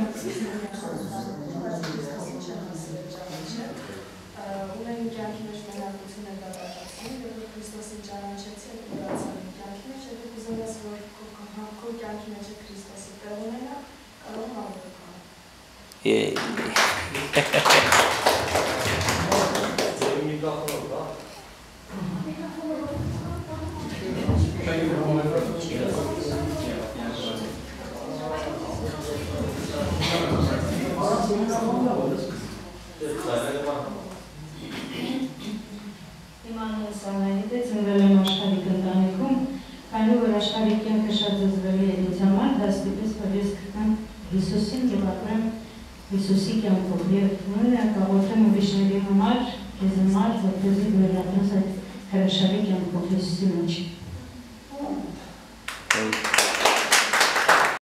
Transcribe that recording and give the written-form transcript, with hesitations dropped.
Ունեն կյանքի մեջ մենակություն է դատարկացնում, և որ Քրիստոսին ճանաչեցի, այդ մոռացան իմ կյանքի մեջ, և դուք ուզում ես, որ քո կյանքի մեջ է Քրիստոսի տեղ ունենա, կարող եմ ավելի Իմ անունը Սանահիտ է, ծնվել եմ աշխարհիկ ընտանիքում, քանի որ աշխարհիկ կյանքը շատ զզվելի է ինձ համար, դա ստիպեց, որ ես գտնեմ Հիսուսին և ապրեմ Հիսուսի կյանքով և նույնը կաղոթեմ ուրիշների համար, քեզ համար, որպեսզի վերադառնաս այդ հրաշալի կյանքով Հիսուսի մեջ։